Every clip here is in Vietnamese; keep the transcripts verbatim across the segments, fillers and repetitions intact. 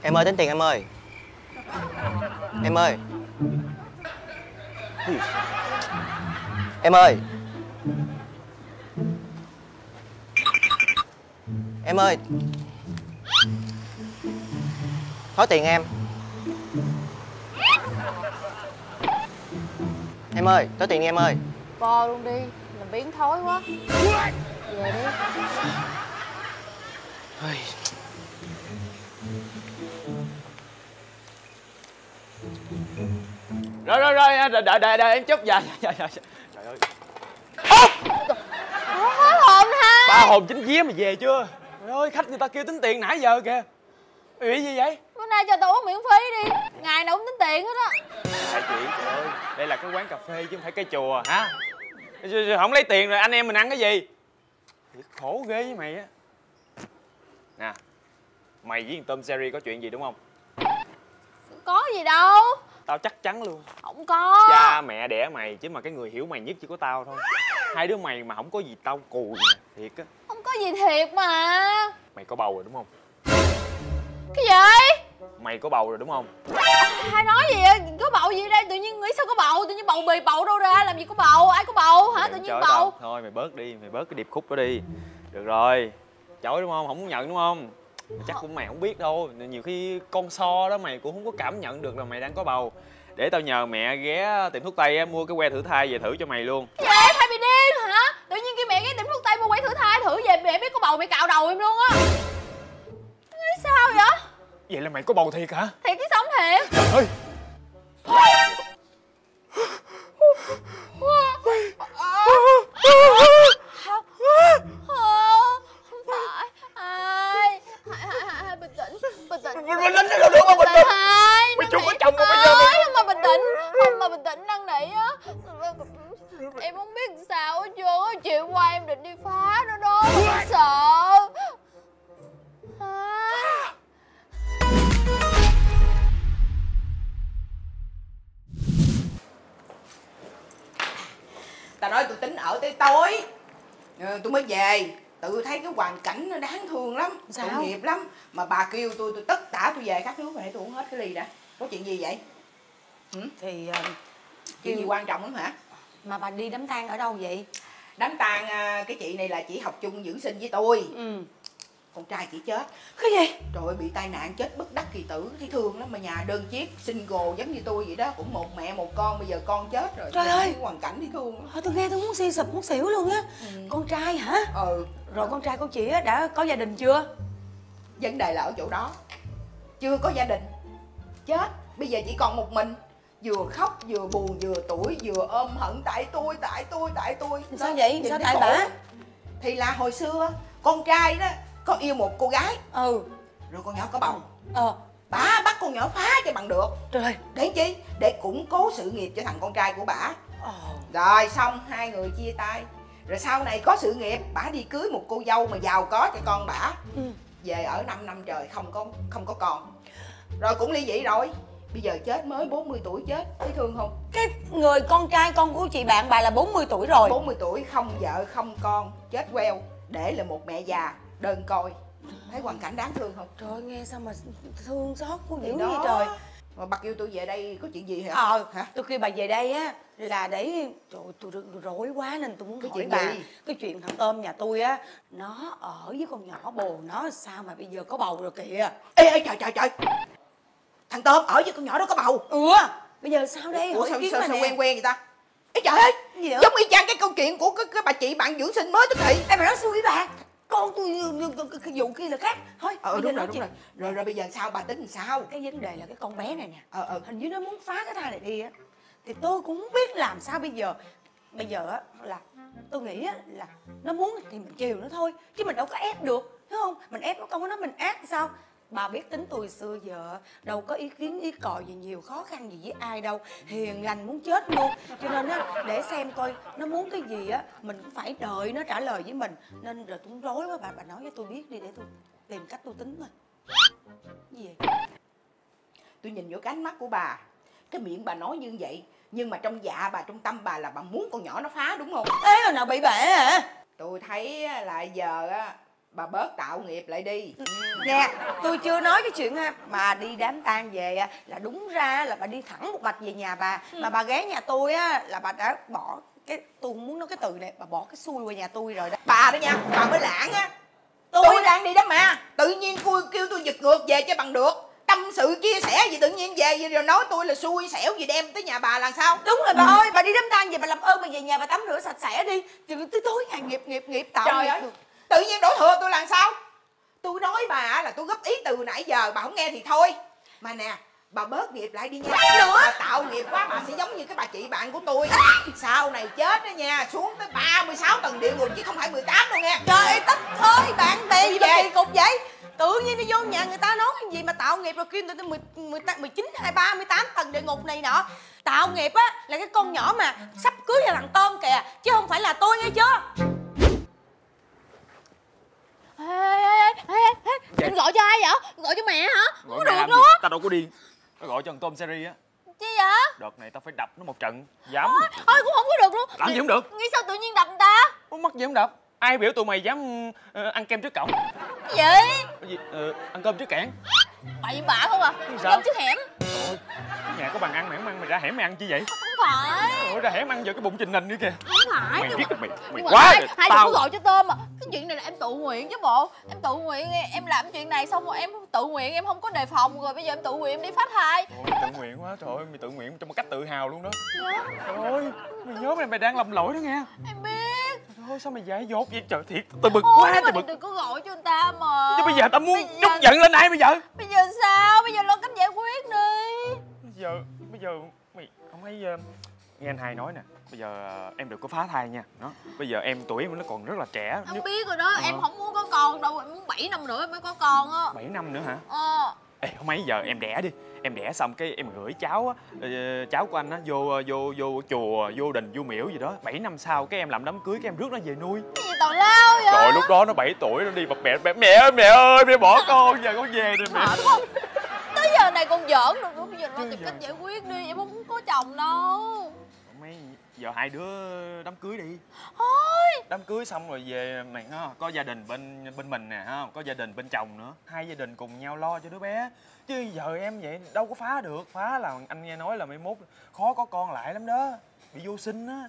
Em ơi, tính tiền em ơi. Em ơi. Em ơi. Em ơi. Thối tiền em. Em ơi, thối tiền đi em ơi. Bo luôn đi, làm biến thối quá. Về đi. Rồi rồi rồi, đợi đợi đợi, đợi em chút. Dạ dạ dạ. Trời ơi. Hết hồn ha. Ba hồn chính vía mà về chưa? Trời ơi, khách người ta kêu tính tiền nãy giờ kìa. Ủy gì vậy? Bữa nay cho tao uống miễn phí đi. Ngày nào cũng tính tiền hết á. Hai chị, trời ơi, đây là cái quán cà phê chứ không phải cái chùa hả? Không lấy tiền rồi anh em mình ăn cái gì? Thiệt khổ ghê với mày á. Nè, mày với Tom Sherry có chuyện gì đúng không? Có gì đâu. Tao chắc chắn luôn. Không có. Cha mẹ đẻ mày chứ mà cái người hiểu mày nhất chỉ có tao thôi. Hai đứa mày mà không có gì tao cùi nè, thiệt á. Không có gì thiệt mà. Mày có bầu rồi đúng không? Cái gì? Mày có bầu rồi đúng không? Hai nói gì vậy? Có bầu gì ở đây? Tự nhiên nghĩ sao có bầu? Tự nhiên bầu bì bầu đâu ra? Làm gì có bầu? Ai có bầu hả? Tự nhiên Chối bầu. tao. Thôi mày bớt đi, mày bớt cái điệp khúc đó đi. Được rồi. Chối đúng không? Không muốn nhận đúng không? Chắc cũng mày không biết đâu. Nhiều khi con so đó mày cũng không có cảm nhận được là mày đang có bầu. Để tao nhờ mẹ ghé tiệm thuốc tây á, mua cái que thử thai về thử cho mày luôn. Gì? Thai bị điên hả? Tự nhiên khi mẹ ghé tiệm thuốc tây mua que thử thai thử về mẹ biết có bầu mẹ cạo đầu em luôn á. Nói sao vậy? Vậy là mày có bầu thiệt hả? Thiệt chứ sống thiệt. Trời ơi. Không, không phải. Ai? Hai, bình tĩnh, bình tĩnh. Bình tĩnh đâu được mà bình tĩnh. Hai, Mày chưa có chồng mà bây giờ mày... Không mà bình tĩnh, không mà bình tĩnh năn nỉ á. Em không biết sao hết trơn á, chiều qua em định đi phá nó đó mà em sợ. À. Tao nói tôi tính ở tới tối ừ, tôi mới về. Tự thấy cái hoàn cảnh nó đáng thương lắm. Sao? Tội nghiệp lắm. Mà bà kêu tôi tôi tất tả tôi về khát nước này, tôi uống hết cái ly đã. Có chuyện gì vậy? Ừ? Thì uh, chuyện gì quan trọng lắm hả? Mà bà đi đám tang ở đâu vậy? Đám tang cái chị này là chị học chung dưỡng sinh với tôi. Ừ. Con trai chị chết. Cái gì? Trời ơi, bị tai nạn chết bất đắc kỳ tử. Thấy thương lắm. Mà nhà đơn chiếc single giống như tôi vậy đó. Cũng một mẹ một con. Bây giờ con chết rồi. Trời ơi, hoàn cảnh thấy thương lắm. Thôi tôi nghe tôi muốn suy sụp muốn xỉu luôn á. Ừ. Con trai hả? Ừ. Rồi con trai của chị á đã có gia đình chưa? Vấn đề là ở chỗ đó. Chưa có gia đình. Chết. Bây giờ chỉ còn một mình. Vừa khóc vừa buồn vừa tủi vừa ôm hận tại tôi tại tôi tại tôi. Sao đó, vậy? Sao tại bả? Thì là hồi xưa con trai đó có yêu một cô gái. Ừ. Rồi con nhỏ có bầu. Ờ. Bả bắt con nhỏ phá cho bằng được. Trời. Để chi? Để củng cố sự nghiệp cho thằng con trai của bả. Ờ. Rồi xong hai người chia tay. Rồi sau này có sự nghiệp, bả đi cưới một cô dâu mà giàu có cho con bả. Ừ. Về ở năm năm trời không có không có con. Rồi cũng ly dị rồi. Bây giờ chết mới bốn mươi tuổi chết, thấy thương không? Cái người con trai con của chị bạn bà là bốn mươi tuổi rồi. bốn mươi tuổi không vợ không con, chết queo, để là một mẹ già đơn côi. Thấy hoàn cảnh đáng thương không? Trời ơi, nghe sao mà thương xót của dữ vậy trời. Mà bà kêu tôi về đây có chuyện gì hả? Ờ, hả? Tôi kêu bà về đây á là để trời tôi rối quá nên tôi muốn cái hỏi chuyện bà gì? Cái chuyện thằng Tôm nhà tôi á, nó ở với con nhỏ bồ nó sao mà bây giờ có bầu rồi kìa. Ê ê trời trời trời. Thằng Tôm ở với con nhỏ đó có bầu. Ừ. Bây giờ sao đây? Ủa, hỏi sao, kiến sao, mà sao nè. quen quen người ta? Ê trời ơi, giống y chang cái câu chuyện của cái, cái bà chị bạn dưỡng sinh mới tức thị. Em mà nói xui bà. Con tôi cái vụ kia là khác. Thôi, ờ đúng rồi đúng rồi. Rồi rồi bây giờ sao bà tính làm sao? Cái vấn đề là cái con bé này nè. Ờ ờ. Hình như nó muốn phá cái thai này đi á. Thì tôi cũng không biết làm sao bây giờ. Bây giờ á là tôi nghĩ á là nó muốn thì mình chiều nó thôi, chứ mình đâu có ép được, đúng không? Mình ép nó không có nói mình ác sao? Bà biết tính tôi xưa giờ đâu có ý kiến ý cò gì nhiều khó khăn gì với ai đâu, hiền lành muốn chết luôn. Cho nên á để xem coi nó muốn cái gì á mình cũng phải đợi nó trả lời với mình. Nên rồi tôi rối quá bà bà nói cho tôi biết đi để tôi tìm cách tôi tính thôi. Cái gì vậy? Tôi nhìn vô cái ánh mắt của bà, cái miệng bà nói như vậy nhưng mà trong dạ bà, trong tâm bà là bà muốn con nhỏ nó phá đúng không? Ê hồi nào bị bể hả? Tôi thấy là giờ á bà bớt tạo nghiệp lại đi. Nè, tôi chưa nói cái chuyện ha, mà đi đám tang về á, là đúng ra là bà đi thẳng một mạch về nhà bà. Mà bà ghé nhà tôi á là bà đã bỏ cái, tôi không muốn nói cái từ này, bà bỏ cái xui qua nhà tôi rồi đó. Bà đó nha, bà mới lãng á. Tôi, Tôi đang đi đó mà, tự nhiên tôi kêu tôi giật ngược về cho bằng được. Tâm sự chia sẻ gì tự nhiên về gì rồi nói tôi là xui xẻo gì đem tới nhà bà làm sao? Đúng rồi bà ơi, bà đi đám tang về bà làm ơn bà về nhà bà tắm rửa sạch sẽ đi. Chứ tới tối ngày nghiệp nghiệp nghiệp tạo Trời nghiệp ơi, được. tự nhiên đổ thừa tôi làm sao? Tôi nói bà là tôi góp ý từ nãy giờ, bà không nghe thì thôi. Mà nè, bà bớt nghiệp lại đi nha. Nữa. Bà tạo nghiệp quá bà sẽ giống như cái bà chị bạn của tôi. Sau này chết đó nha, xuống tới ba mươi sáu tầng địa ngục chứ không phải mười tám đâu nha. Trời ơi Tất ơi, bạn bè gì mà kỳ cục vậy? Tự nhiên đi vô nhà người ta nói cái gì mà tạo nghiệp rồi kim tới mười chín, hai, ba mươi tám tầng địa ngục này nọ. Tạo nghiệp á là cái con nhỏ mà sắp cưới là thằng Tôm kìa, chứ không phải là tôi nghe chưa? Ê, ê, ê, ê, ê. Định gọi cho ai vậy? Gọi cho mẹ hả? Không có Gọi được làm đâu gì? á. Tao đâu có điên. Tao gọi cho thằng Tôm series á. Chi vậy? Đợt này tao phải đập nó một trận. Dám. Thôi cũng không có được luôn. Làm gì không được. Nghĩ sao tự nhiên đập người ta? Không mắc gì không đập. Ai biểu tụi mày dám ờ, ăn kem trước cổng? Cái gì? Cái gì? Ờ, ăn cơm trước cảng. Bậy bạ không à? Sao? Cơm trước hẻm. Ôi, nhà có bàn ăn mày không ăn, mày ra hẻm mày ăn chi vậy? Không phải. Ôi, ra hẻm ăn giờ cái bụng trình hình nữa kìa. Không phải. Mày Nhưng biết mà, mày, mày nhưng mà quá hai, rồi. hai đừng Tao có gọi cho Tôm mà. Cái chuyện này là em tự nguyện chứ bộ. Em tự nguyện, em làm chuyện này xong rồi em tự nguyện, em không có đề phòng rồi. Bây giờ em tự nguyện em đi phá thai. Ôi, mày tự nguyện quá, trời ơi, mày tự nguyện trong một cách tự hào luôn đó. Dạ. Trời ơi, mày nhớ mày, mày đang làm lỗi đó nghe. Em biết. Trời ơi, sao mày dại dột vậy trời, thiệt, tao bực Ôi, quá, mà tao bực. đừng có gọi cho người ta mà. Chứ bây giờ tao muốn Bây giờ- trút giận lên ai bây giờ? Bây giờ sao? Bây giờ lo cách giải quyết đi. Bây giờ, bây giờ mày không thấy uh, nghe anh hai nói nè, bây giờ uh, em đừng có phá thai nha. Đó, bây giờ em tuổi em nó còn rất là trẻ. Không Nếu biết rồi đó, Ờ. em không muốn có con đâu, em muốn bảy năm nữa em mới có con á. bảy năm nữa hả? Ờ. Ê, không mấy giờ em đẻ đi, em đẻ xong cái em gửi cháu á, ờ, cháu của anh á vô vô vô chùa, vô đình, vô miễu gì đó. Bảy năm sau cái em làm đám cưới, cái em rước nó về nuôi. Cái gì tào lao vậy? Rồi lúc đó nó bảy tuổi nó đi bập bẹ mẹ, mẹ ơi mẹ ơi mẹ bỏ con, giờ con về rồi mẹ. Hả, đúng không? Tới giờ này còn giỡn được nữa, bây giờ lo Chứ tìm giờ- cách giải quyết đi, em không muốn có chồng đâu. Mấy giờ hai đứa đám cưới đi. Thôi. Đám cưới xong rồi về mày ha, có gia đình bên bên mình nè ha, có gia đình bên chồng nữa, hai gia đình cùng nhau lo cho đứa bé. Chứ giờ em vậy đâu có phá được, phá là anh nghe nói là mai mốt khó có con lại lắm đó, bị vô sinh á.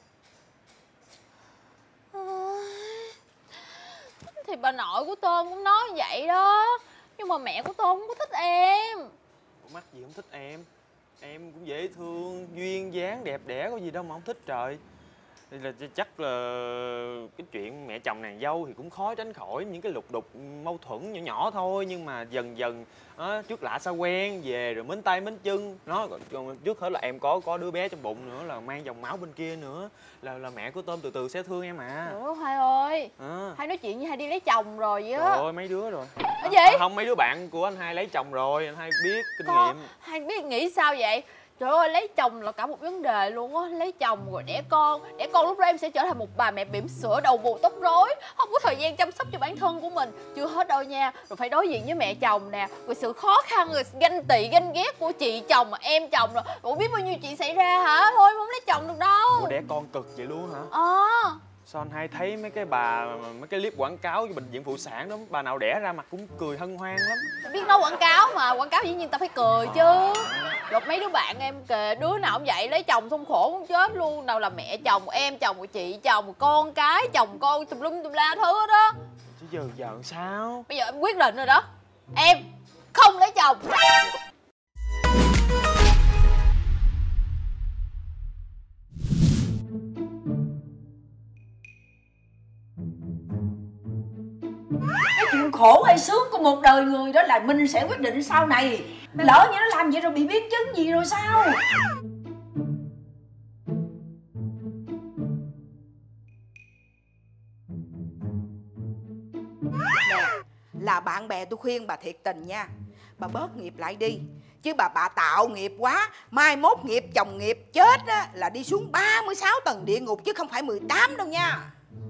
Thì bà nội của Tôm cũng nói vậy đó. Nhưng mà mẹ của Tôm không có thích em. Ủa mắc gì không thích em? Em cũng dễ thương, duyên dáng đẹp đẽ, có gì đâu mà không thích trời. Thì là chắc là cái chuyện mẹ chồng nàng dâu thì cũng khó tránh khỏi những cái lục đục mâu thuẫn nhỏ nhỏ thôi, nhưng mà dần dần đó, trước lạ sao quen, về rồi mến tay mến chân nó. Còn trước hết là em có có đứa bé trong bụng nữa, là mang dòng máu bên kia nữa, là là mẹ của Tôm từ từ sẽ thương em à. Ủa hai ơi, À. hai nói chuyện với hai đi lấy chồng rồi vậy Trời á. ơi mấy đứa rồi. Cái À, gì? không, mấy đứa bạn của anh hai lấy chồng rồi, anh hai biết kinh Con, nghiệm. hai biết nghĩ sao vậy? Trời ơi, lấy chồng là cả một vấn đề luôn á. Lấy chồng rồi đẻ con. Đẻ con lúc đó em sẽ trở thành một bà mẹ bỉm sữa, đầu bù tóc rối, không có thời gian chăm sóc cho bản thân của mình. Chưa hết đâu nha. Rồi phải đối diện với mẹ chồng nè, rồi sự khó khăn, rồi ganh tị, ganh ghét của chị chồng, em chồng rồi. Ủa biết bao nhiêu chuyện xảy ra hả? Thôi không lấy chồng được đâu. Ủa đẻ con cực vậy luôn hả? Ờ. Sao anh hay thấy mấy cái bà, mấy cái clip quảng cáo cho bệnh viện phụ sản đó, bà nào đẻ ra mặt cũng cười hân hoan lắm. Biết nói quảng cáo mà, quảng cáo dĩ nhiên ta phải cười chứ. Rồi mấy đứa bạn em kìa, đứa nào cũng vậy, lấy chồng xong khổ muốn chết luôn. Nào là mẹ chồng, em chồng, chị chồng, con cái, chồng con, tùm lum tùm la thứ hết đó. Chứ giờ giờ làm sao? Bây giờ em quyết định rồi đó. Em không lấy chồng. Cái chuyện khổ hay sướng của một đời người đó là mình sẽ quyết định sau này. Lỡ như nó làm vậy rồi bị biến chứng gì rồi sao? Nè, là bạn bè tôi khuyên bà thiệt tình nha, bà bớt nghiệp lại đi. Chứ bà bà tạo nghiệp quá, mai mốt nghiệp chồng nghiệp chết á, là đi xuống ba mươi sáu tầng địa ngục chứ không phải mười tám đâu nha.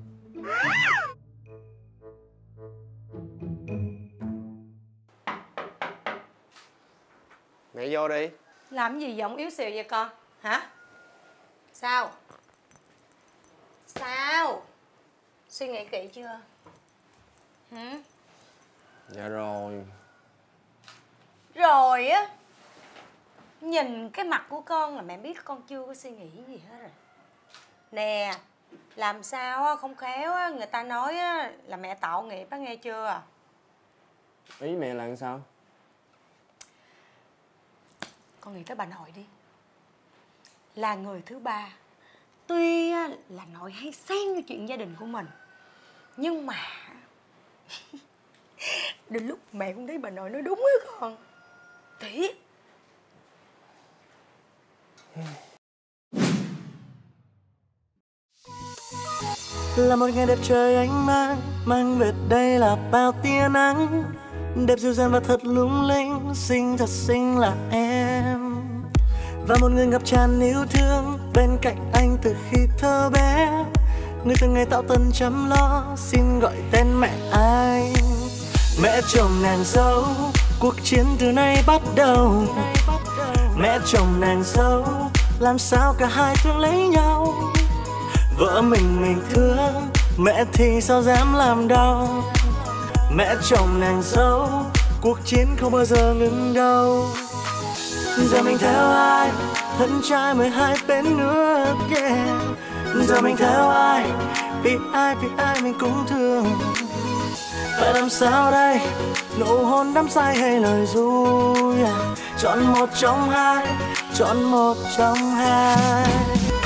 Mẹ vô đi. Làm gì giọng yếu xìu vậy con? Hả? Sao? Sao? Suy nghĩ kỹ chưa? Hả? Dạ rồi. Rồi á. Nhìn cái mặt của con là mẹ biết con chưa có suy nghĩ gì hết rồi. Nè, làm sao á không khéo á người ta nói á là mẹ tạo nghiệp á, nghe chưa? Ý mẹ là làm sao? Con nghĩ tới bà nội đi. Là người thứ ba. Tuy á, là nội hay xen vô chuyện gia đình của mình, nhưng mà đến lúc mẹ cũng thấy bà nội nói đúng á con. Thiệt. Là một ngày đẹp trời ánh mang, mang về đây là bao tia nắng, đẹp dịu dàng và thật lung linh, xinh thật xinh là em. Và một người ngập tràn yêu thương bên cạnh anh từ khi thơ bé, người từng ngày tạo tần chăm lo, xin gọi tên mẹ anh. Mẹ chồng nàng dâu, cuộc chiến từ nay bắt đầu. Mẹ chồng nàng dâu, làm sao cả hai thương lấy nhau. Vợ mình mình thương, mẹ thì sao dám làm đau. Mẹ chồng nàng dâu, cuộc chiến không bao giờ ngừng đâu. Giờ mình theo ai, thân trai mười hai bên nước yeah. Giờ mình theo ai, vì ai vì ai mình cũng thương. Phải làm sao đây, nụ hôn đắm say hay lời ru yeah. Chọn một trong hai, chọn một trong hai.